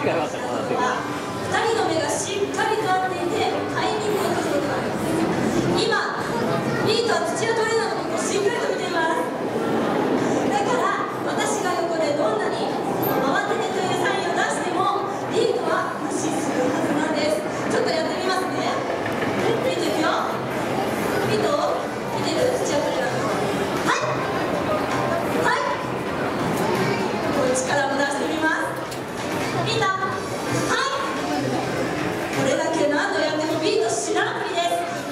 人の目がしっかりと合っていてタイミングのところがあります。今ビートは土屋トレーナーのことをしっかりと見ています。だから私が横でどんなに回ってねというサインを出してもビートは無視するはずなんです。ちょっとやってみますね。ビートいくよ。ビート見てる土屋トレーナーのはいはい、こういう力も出してみます。ビートこれだけ何度やってもビートしなくりです。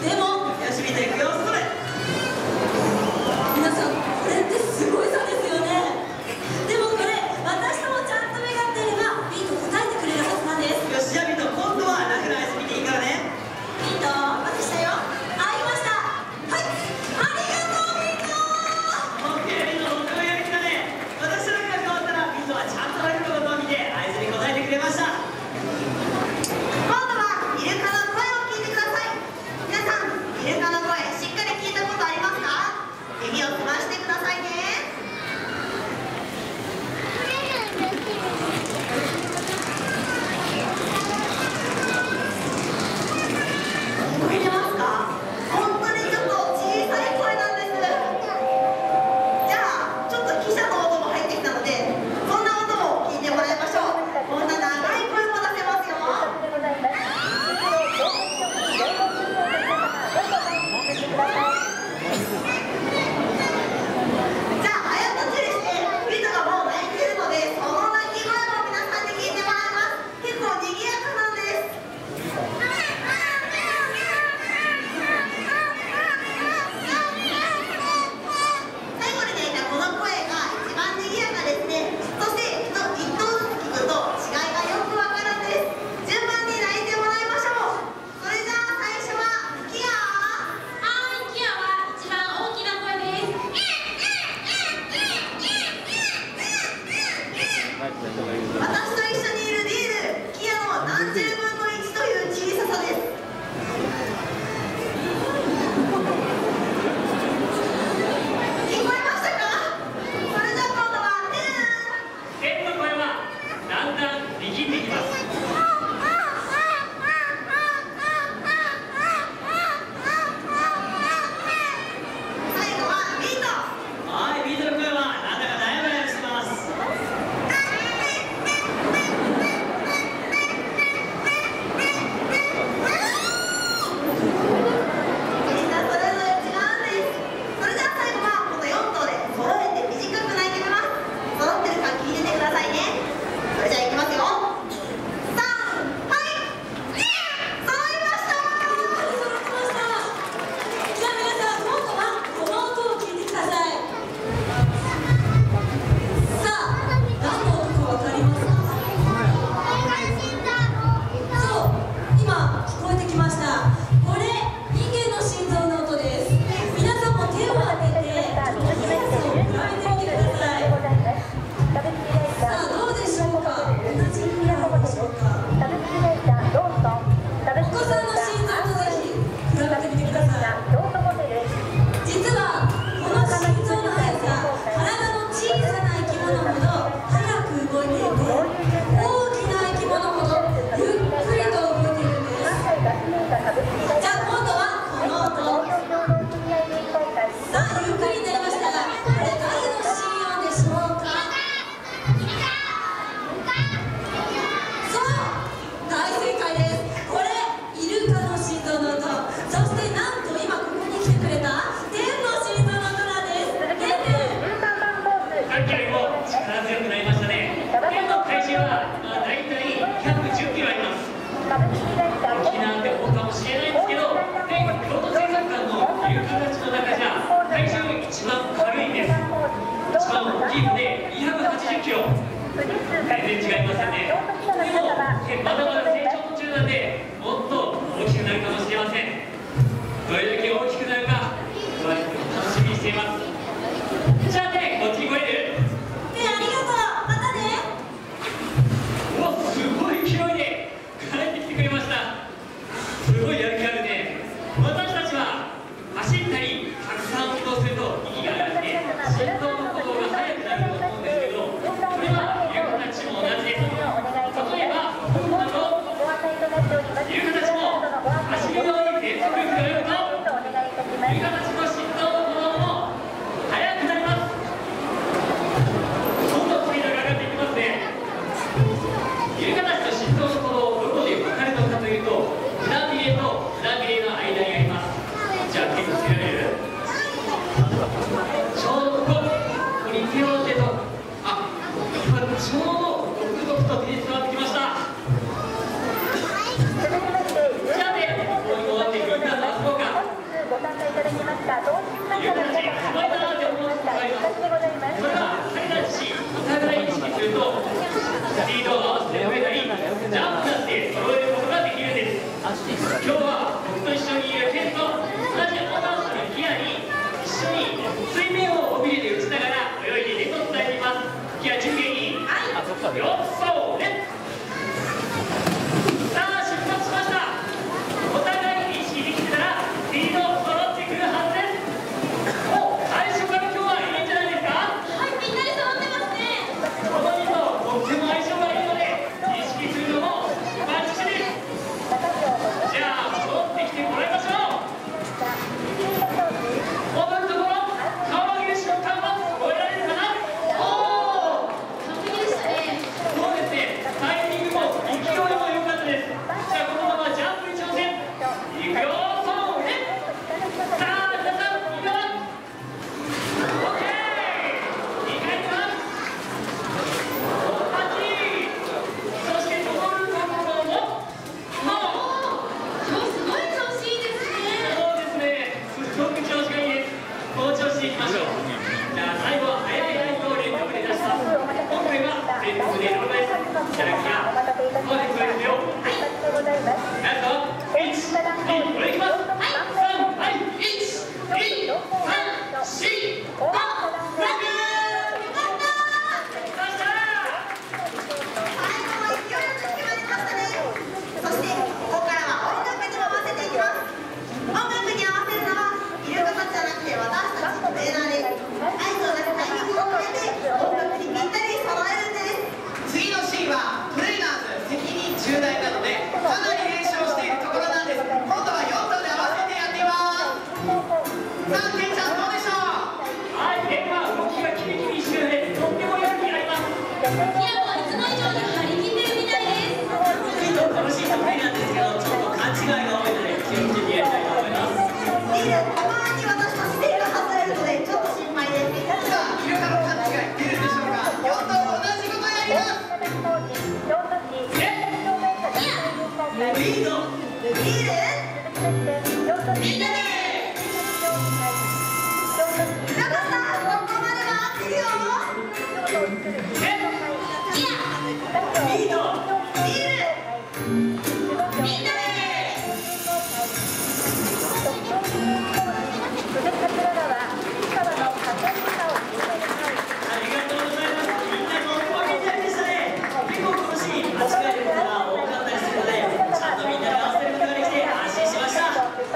でもよし、ビートいくよ。それ皆さんこれってすごい差ですよね。でもこれ私ともちゃんと目が合っていればビート答えてくれるはずなんです。 よし、じゃあビート今度は楽なやつ見ていいからね。 ビート私したよ。合いました。はい、ありがとうビート。 オッケー、ビートとってもやりきたね。私と楽が変わったらビートはちゃんと楽のことを見て合図に答えてくれました。 今度はイルカの声を聞いてください。皆さん、イルカの声しっかり聞いたことありますか？耳を澄ましてくださいね。聞こえてますか？本当にちょっと小さい声なんです。じゃあちょっと汽車の音も入ってきたのでそんな音も聞いてもらいましょう。こんな長い声も出せますよ。じゃあ早とちりしてビートがもう泣いているのでその鳴き声も皆さんに聞いてもらいます。結構賑やかなんです。最後に出たこの声が一番賑やかですね。そして一頭ずつ聞くと違いがよくわかるんです。順番に泣いてもらいましょう。それじゃあ最初はキア。 キアは一番大きな声です。 私と一緒にいるリール、キアの何十分の1という小ささです。聞こえましたか？それじゃあ今度は天の声はだんだん力んできます。 最後はビート。 はい、ビートの声はなんだかダヤダヤしてます。 みんなそれぞれ違うんです。それじゃあ最後はこの4頭で揃えて短く鳴いてみます。揃ってるか聞いててくださいね。それじゃあいきますよ。3、はい、揃いました。 揃ってました。じゃあ皆さん今度はこの音を聞いてください。さあ何の音かわかりますか？そう今聞こえてきました。これ人間の心臓の音です。皆さんも手を当てて速さを比べてみてください。さあどうでしょうか？同じになるでしょうか？お子さんの心臓とぜひ比べてみてください。実はこの心臓の速さ、体の小さな生き物ほど速く動いていて、大きな生き物ほどゆっくりと動いているんです。じゃあ今度はこの音。さあゆっくりになりましたが、これ誰の心音でしょうか？そう大正解です。これイルカの心臓の音、そしてなんと今ここに来てくれた天の心臓の音なんです。天さっきよりも力強くなりましたね。天の体重はだいたい110キロあります。沖縄って思うかもしれないんですけど、京都水族館のイルカたちの中じゃ体重一番軽いんです。一番大きいので280キロ。全然違いますよね。でもまだまだ成長途中なんでもっと大きくなるかもしれません。どれだけ大きくなるか楽しみにしています。じゃあね、こっちに来れる？ ありがとう。またね。 お、すごい勢いで帰ってきてくれました。すごいやる気あるね。私たちは走ったりたくさん運動すると息が上がって心臓の鼓動が速くなると思うんですけど、これはイルカたちも同じです。 イルカたちと心臓の鼓動をどこで分かれたのかというと、船びれと船びれの間にあります。じゃあ結構つけられる？ちょうどここに手を当てと、今ちょうどドクドクと手に伝わってきました。じゃあね、ここに終わっていくみんなと遊ぼうか。イルカたちすごいなって思うことがあります。それは彼たちお互い意識するとスピードを合わせて増えたり、ジャンプだって揃えることができるんです。今日は僕と一緒にいるケンと同じオダンスのギアに一緒に水面を尾びれで打ちながら泳いでいると伝えています。ギア準備によっそれ。さあ出発しました。お互い意識できてたらスピード揃ってくるはずです。最初から今日はいいんじゃないですか？ はい、みんなで揃ってますね。 この2ととっても相性がいいので意識するのもバッチリです。じゃあ戻ってきてもらいましょう。戻るところ、顔上げる瞬間は超えられるかな？おお、 完璧でしたね。 そうですね、タイミングも勢いも良かったです。じゃあこのままジャンプに挑戦。いくよ、そうね。さあ皆さん、いきます。オッケー、2回目はそして戻るところも今日すごい調子いいですね。 そうですね、すごく調子がいいです。この調子でいきましょう。じゃあ最後は速いラインを連続で出します。今回は連続でローライス。じゃあもうでこれですよ。はい。やるぞ。1、2、これいきます。はい。3、はい。1、2、3、4、5、6。 よかった。最後は勢いよく決まりましたね。そしてここからは音楽にも合わせていきます。音楽に合わせるのはイルカたちじゃなくて私たちトレーナーです。合図を出すタイミングを変えて音楽にぴったり揃えるんです。 次のシーンはトレーナーズ責任重大なのでかなり練習をしているところなんです。今度は4頭で合わせてやっています。さあケンちゃんどうでしょう？ はい、では動きがキビキビしてるのでとってもやる気があります。 キアもいつも以上に張り切ってるみたいです。 きっと楽しい得意なんですけど、ちょっと勘違いが多いので気をつけてやりたいと思います。 リル、たまに私たちセール外れるのでちょっと心配です。 さあイルカの勘違い出るでしょうか？4頭同じことやります。 リード。 リル、 みんなで。 よかった。ここまでは合ってるよ。 キア、 リード。 リル、 みんなで。 ありがとうございます。みんなとっても元気でしたね。結構このシーン間違えることが多かったりするので、ちゃんとみんなで合わせることができて安心しました。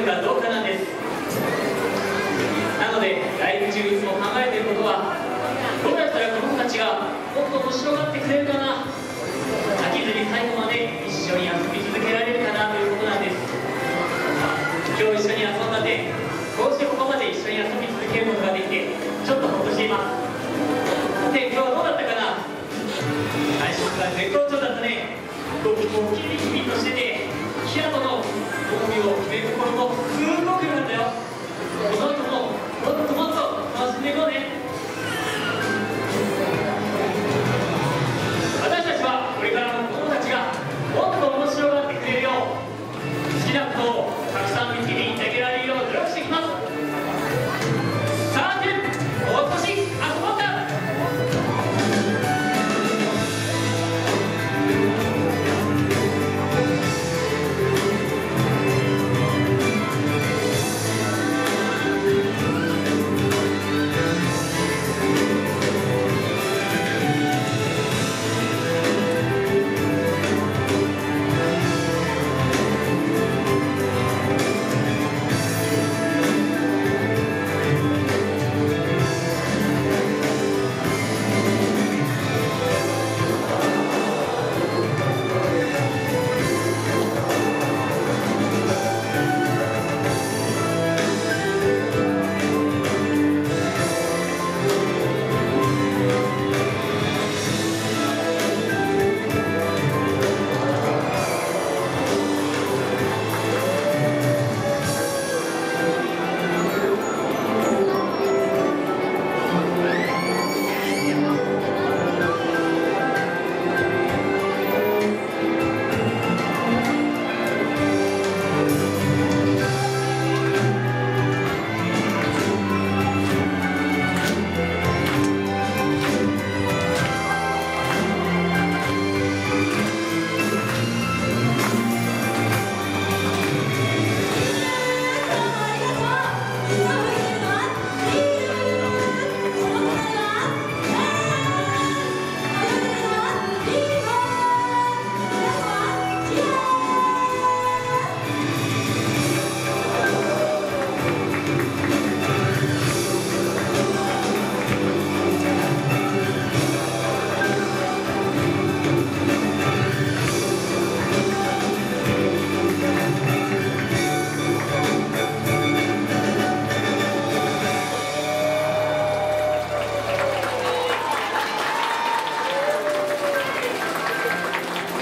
るかどうかなんです。なのでライブ中いつも考えていることは、どうやったら子供たちがもっと面白がってくれるかな、飽きずに最後まで一緒に遊び続けられるかなということなんです。今日一緒に遊んだんで、こうしてここまで一緒に遊び続けることができてちょっとほっとしています。で、今日はどうだったかな。最初から絶好調だったね。僕もキリキリとしてて、キラトの動きを決めるところもすごく良かったよ。この後ももっともっと楽しんでいこうね。